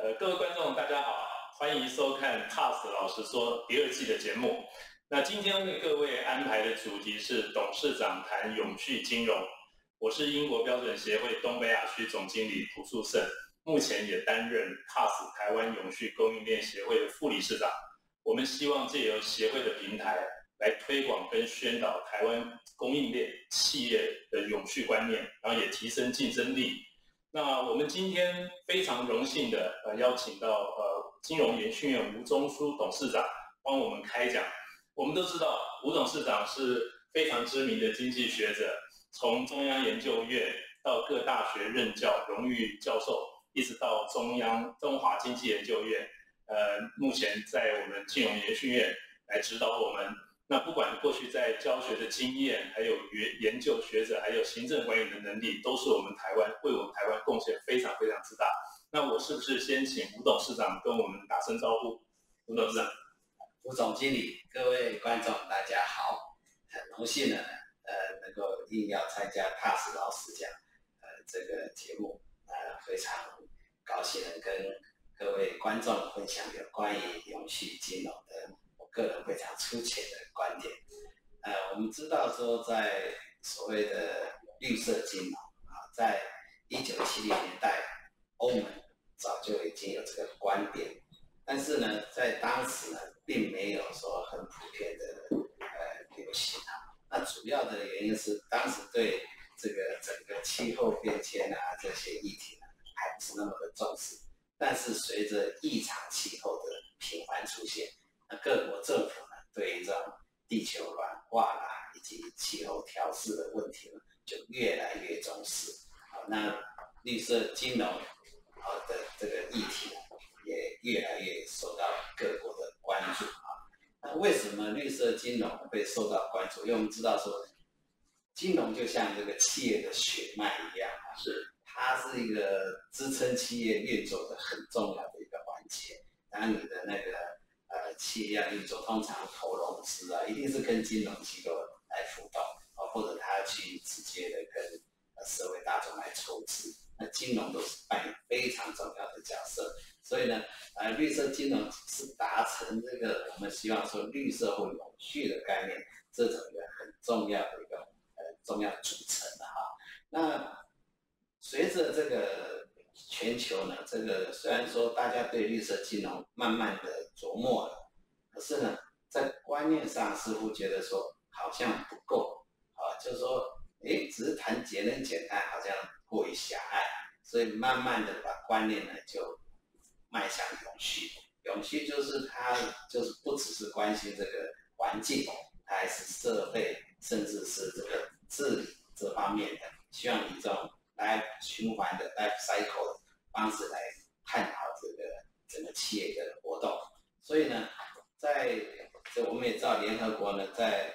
各位观众大家好，欢迎收看 TAS 老实说第2季的节目。那今天为各位安排的主题是董事长谈永续金融。我是英国标准协会东北亚区总经理朴树胜，目前也担任 TAS 台湾永续供应链协会的副理事长。我们希望借由协会的平台来推广跟宣导台湾供应链企业的永续观念，然后也提升竞争力。那我们今天非常荣幸的邀请到金融研训院吴中书董事长帮我们开讲。我们都知道吴董事长是非常知名的经济学者，从中央研究院到各大学任教荣誉教授，一直到中华经济研究院，目前在我们金融研训院来指导我们。那不管过去在教学的经验，还有研究学者，还有行政管理的能力，都是为我们台湾贡献非常非常之大。那我是不是先请吴董事长跟我们打声招呼？吴董事长。 吴总经理，各位观众大家好，很荣幸呢，能够应邀参加 TAS 老师讲这个节目，非常高兴能跟各位观众分享有关于永续金融的我个人非常粗浅的观点。我们知道说，在所谓的绿色金融在1970年代，欧盟早就已经有这个观点，但是呢，在当时呢，并没有说很普遍的流行那主要的原因是，当时对这个整个气候变迁这些议题呢，还不是那么的重视。但是随着异常气候的频繁出现，各国政府呢，对于这种地球暖化以及气候调适的问题呢，就越来越重视。那绿色金融的这个议题呢，也越来越受到各国的关注那为什么绿色金融会受到关注？因为我们知道说，金融就像这个企业的血脉一样它是一个支撑企业运作的很重要的一个环节。当你的那个企业要运作，通常投融资一定是跟金融机构来辅导或者他去直接的跟社会大众来筹资。那金融都是扮演非常重要的角色。所以呢，绿色金融是达成这个我们希望说绿色或永续的概念，这种一个很重要的一个重要组成的那随着这个全球呢，这个虽然说大家对绿色金融慢慢的琢磨了，可是呢，在观念上似乎觉得说好像不够就是说，只是谈节能减碳好像过于狭隘，所以慢慢的把观念呢就迈向永续。永续就是它就是不只是关心这个环境，它还是社会甚至是这个治理这方面的，希望以这种来循环的 life cycle 的方式来探讨这个整个企业的活动。所以呢，在这我们也知道联合国呢，在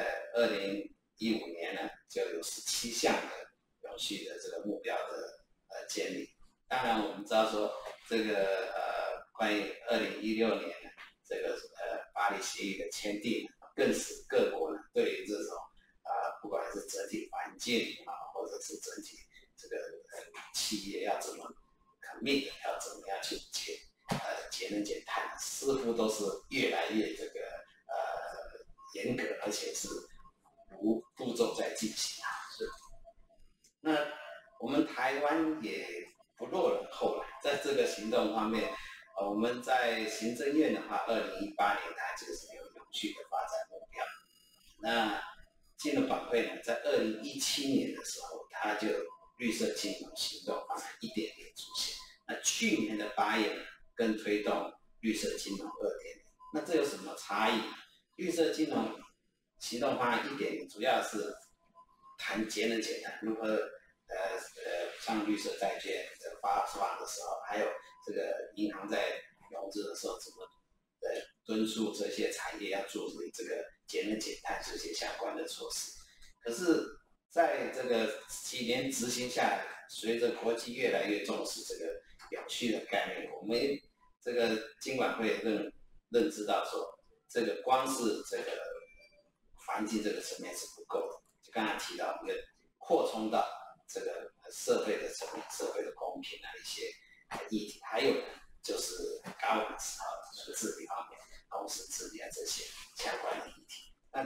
2015年呢就有17项的永续的这个目标的建立。当然我们知道说这个关于2016年这个巴黎协议的签订，更使各国呢对于这种不管是整体环境或者是整体这个企业要怎么 commit， 要怎么样去节能减碳，似乎都是越来越这个严格，而且是无步骤在进行那我们台湾也不落人后在这个行动方面，我们在行政院的话，2018年它就是有永续的发展目标。那金融管会呢，在2017年的时候，它就绿色金融行动方案1.0出现。那去年的8月呢，更推动绿色金融2.0。那这有什么差异？绿色金融行动方案1.0主要是谈节能减碳，如何像绿色债券发放的时候，还有这个银行在融资的时候怎么敦促这些产业要做这个节能减碳这些相关的措施。可是在这个几年执行下来，随着国际越来越重视这个永续的概念，我们这个金管会认知到说，这个光是这个环境这个层面是不够的，就刚才提到一个扩充到这个社会的层面，社会的公平一些议题，还有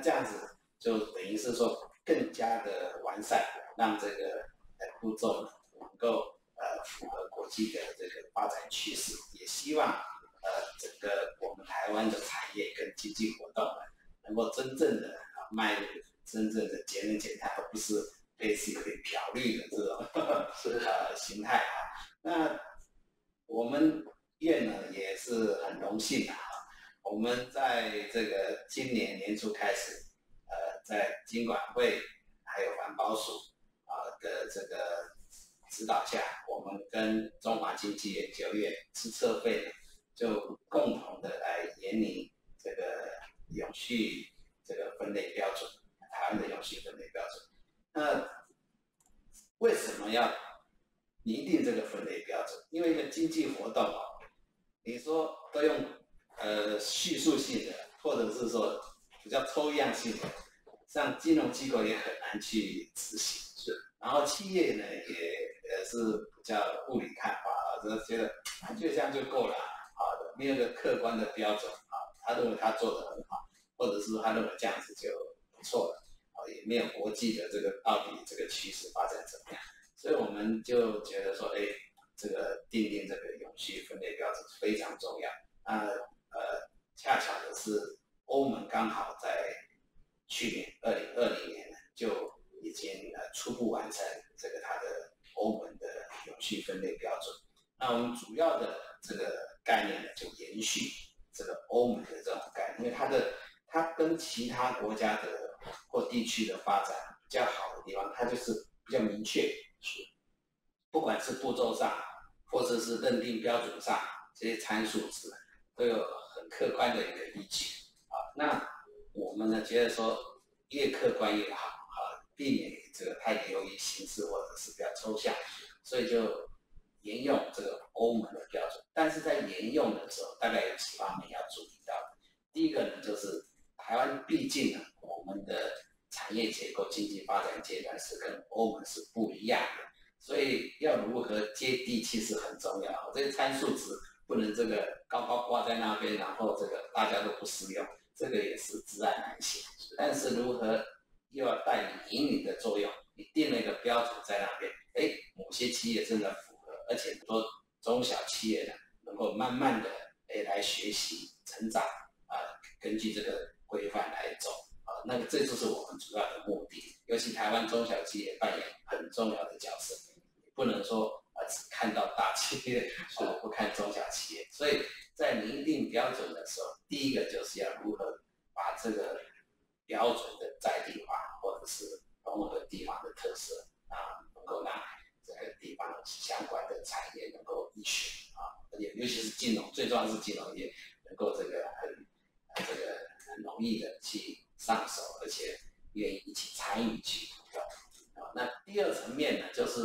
这样子就等于是说更加的完善，让这个步骤能够符合国际的这个发展趋势，也希望整个我们台湾的产业跟经济活动能够真正的迈入真正的节能减碳，而不是类似有点漂绿的这种形态啊。那我们院呢也是很荣幸啊，我们在这个今年年初开始，在金管会还有环保署的这个指导下，我们跟中华经济研究院资策会就共同的来研拟这个永续这个分类标准，台湾的永续分类标准。那为什么要拟定这个分类标准？因为一个经济活动你说都用叙述性的，或者是说比较抽象性的，像金融机构也很难去执行。是，然后企业呢也是比较雾里看花就觉得就这样就够了没有一个客观的标准他认为他做得很好，或者是他认为这样子就不错了也没有国际的这个到底这个趋势发展怎么样，所以我们就觉得说，这个订定这个永续分类标准非常重要。恰巧的是，欧盟刚好在去年2020年就已经初步完成这个它的欧盟的永续分类标准。那我们主要的这个概念呢，就延续这个欧盟的这种概念，因为它跟其他国家的或地区的发展比较好的地方，它就是比较明确，不管是步骤上，或者是认定标准上，这些参数值都有很客观的一个依据那我们呢觉得说越客观越好避免这个太流于形式或者是比较抽象，所以就沿用这个欧盟的标准。但是在沿用的时候，大概有几方面要注意到的。第一个呢，就是台湾毕竟呢，我们的产业结构、经济发展阶段是跟欧盟是不一样的，所以要如何接地气是很重要。这个参数值不能这个高高挂在那边，然后这个大家都不适用，这个也是知难难行。但是如何又要带领引领的作用，你定了一个标准在那边，某些企业真的符合，而且很多中小企业呢，能够慢慢的来学习成长根据这个规范来走那个这就是我们主要的目的。尤其台湾中小企业扮演很重要的角色，不能说只看到大企业不看中小企业。所以在拟定标准的时候，第一个就是要如何把这个标准的在地化，或者是融合地方的特色能够让这个地方相关的产业能够依循而且尤其是金融，最重要是金融业能够这个很容易的去上手，而且愿意一起参与去那第二层面呢，就是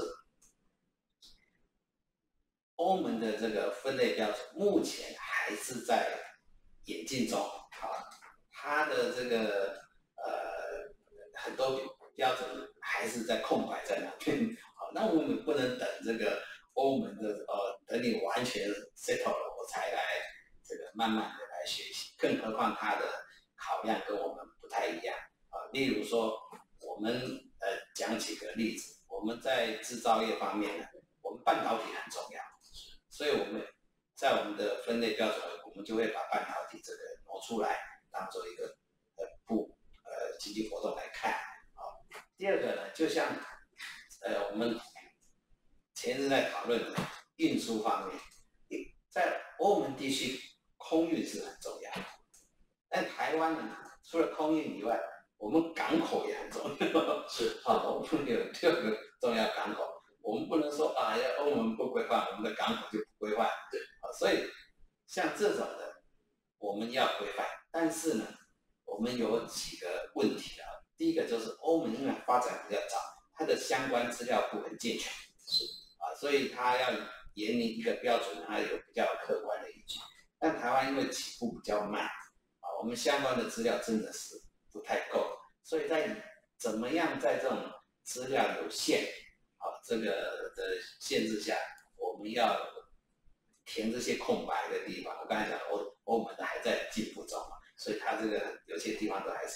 欧盟的这个分类标准目前还是在演进中它的这个很多标准还是在空白在那边那我们不能等这个欧盟的等你完全 settle 了我才来这个慢慢的来学习，更何况它的考量跟我们不太一样例如说我们讲几个例子，我们在制造业方面呢，我们半导体很重要，所以我们在我们的分类标准，我们就会把半导体这个挪出来，当做一个经济活动来看第二个呢，就像我们前日在讨论的运输方面，在欧盟地区空运是很重要的，但台湾呢，除了空运以外，我们港口也很重要。是我们有6个重要港口，我们不能说欧盟不规范，我们的港口就不规范。对所以像这种的，我们要规范，但是呢，我们有几个问题第一个就是欧盟因为发展比较早，它的相关资料库很健全，是所以它要研拟一个标准，它有比较客观的依据。但台湾因为起步比较慢我们相关的资料真的是不太够，所以在怎么样在这种资料有限这个的限制下，我们要填这些空白的地方。我刚才讲欧盟的还在进步中所以它这个有些地方都还是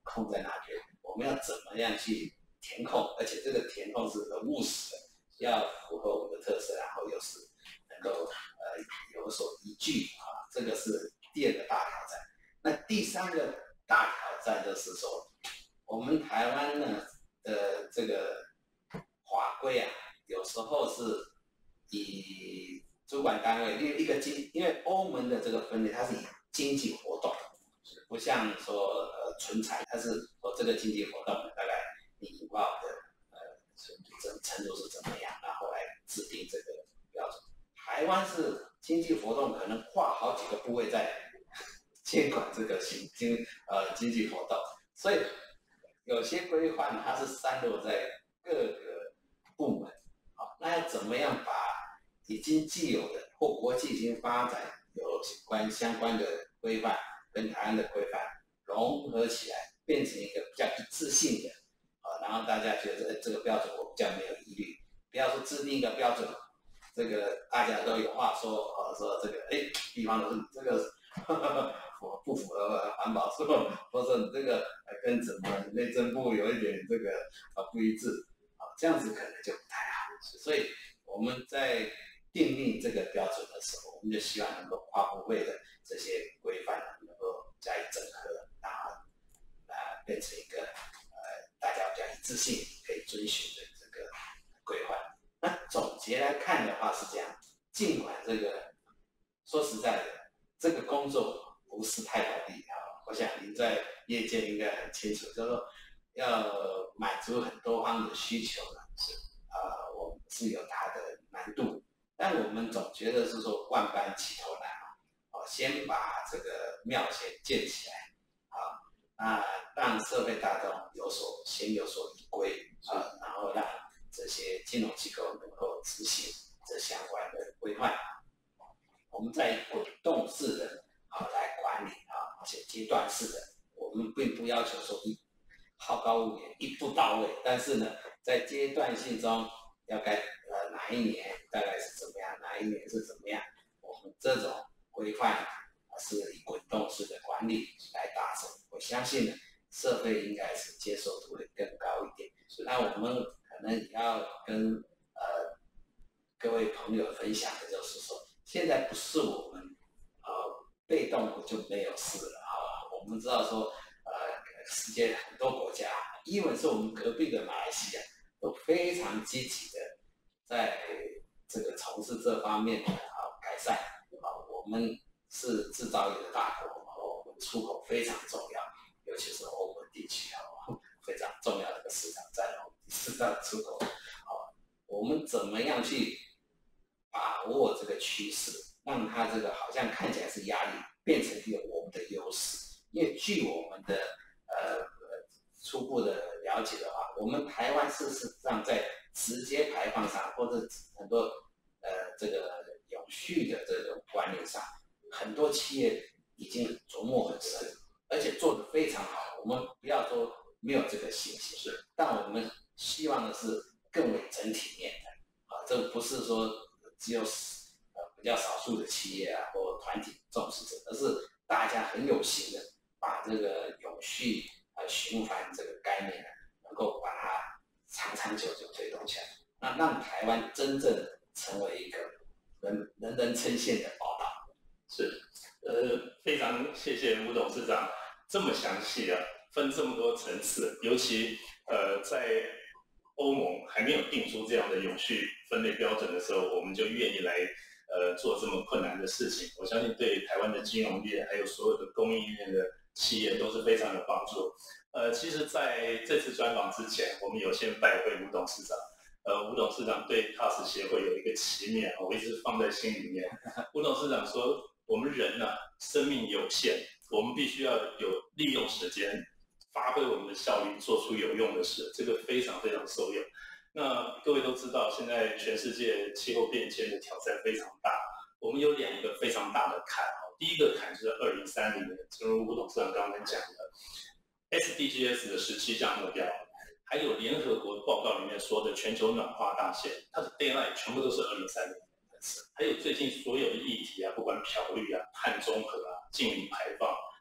空在那边，我们要怎么样去填空，而且这个填空是很务实的，要符合我们的特色，然后又是能够有所依据啊，这个是第二个大挑战。那第三个大挑战就是说，我们台湾呢的这个法规啊，有时候是以主管单位，因为欧盟的这个分类，它是以经济活动，不像说纯财，它是说这个经济活动大概你引爆的程度是怎么样，然后来制定这个标准。台湾是经济活动可能划好几个部位在监管这个经济活动，所以有些规范它是散落在各个部门，那要怎么样把已经既有的或国际已经发展有相关的规范跟台湾的规范融合起来，变成一个比较一致性的，然后大家觉得这个标准我比较没有疑虑，不要说制定一个标准，这个大家都有话说，说这个比方说你这个不符合环保说，或者你这个跟怎么内政部有一点这个不一致，这样子可能就不太好。所以我们在订立这个标准的时候，我们就希望能够跨部会的这些规范能够加以整合，然后变成一个大家比较一致性可以遵循的这个规范。那总结来看的话是这样，尽管这个说实在的，这个工作不是太容易啊，我想您在业界应该很清楚，就是说要满足很多方的需求呢，我们是有它的难度，但我们总觉得是说万般起头难先把这个庙先建起来那让社会大众先有所依归然后让这些金融机构能够执行这相关的规范，我们再滚动式的来管理而且阶段式的，我们并不要求说好高骛远一步到位，但是呢，在阶段性中要哪一年大概是怎么样，哪一年是怎么样，我们这种规范是以滚动式的管理来达成，我相信呢，社会应该是接受度会更高一点。那我们可能也要跟各位朋友分享的就是说，现在不是我们被动就没有事了我们知道说世界很多国家，even是我们隔壁的马来西亚，都非常积极的在这个从事这方面的改善我们是制造业的大国我们出口非常重要，尤其是欧盟地区非常重要的一个市场，占了我们第4大出口我们怎么样去把握这个趋势，让它这个好像看起来是压力，变成一个我们的优势。因为据我们的初步的了解的话，我们台湾事实上在直接排放上，或者很多这个永续的这种观念上，很多企业已经琢磨很深，而且做得非常好。我们不要说没有这个信心，但我们希望的是更为整体面的这不是说只有比较少数的企业或团体重视这个，而是大家很有心的把这个永续循环这个概念能够把它长久推动起来，那让台湾真正成为一个人人称羡的宝岛。 是，非常谢谢吴董事长这么详细分这么多层次，尤其在欧盟还没有定出这样的永续分类标准的时候，我们就愿意来做这么困难的事情。我相信对台湾的金融业还有所有的供应链的企业都是非常有帮助。其实在这次专访之前，我们有先拜会吴董事长。吴董事长对 TAS 协会有一个期勉，我一直放在心里面。吴董事长说，我们人生命有限，我们必须要有利用时间，发挥我们的效率，做出有用的事，这个非常非常受用。那各位都知道，现在全世界气候变迁的挑战非常大，我们有2个非常大的坎第一个坎就是2030年，正如吴董事长刚才讲的 ，SDGs 的17项目标，还有联合国报告里面说的全球暖化大限，它的 deadline 全部都是2030年。还有最近所有的议题不管漂绿碳中和净零排放，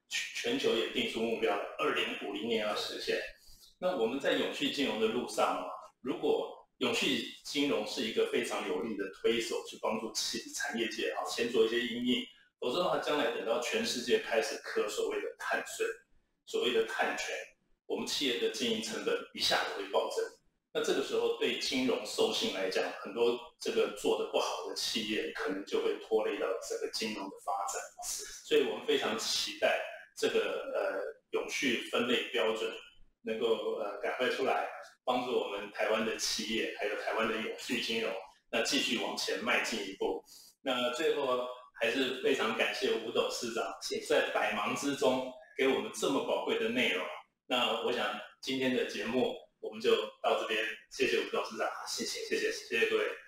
全球也定出目标，2050年要实现。那我们在永续金融的路上如果永续金融是一个非常有力的推手，去帮助产业界先做一些因应，否则的话，将来等到全世界开始课所谓的碳税、所谓的碳权，我们企业的经营成本一下子会暴增。那这个时候对金融授信来讲，很多这个做得不好的企业可能就会拖累到整个金融的发展。所以我们非常期待这个永续分类标准能够赶快出来，帮助我们台湾的企业还有台湾的永续金融，那继续往前迈进一步。那最后还是非常感谢吴董事长在百忙之中给我们这么宝贵的内容。那我想今天的节目我们就到这边，谢谢吴董事长，谢谢各位。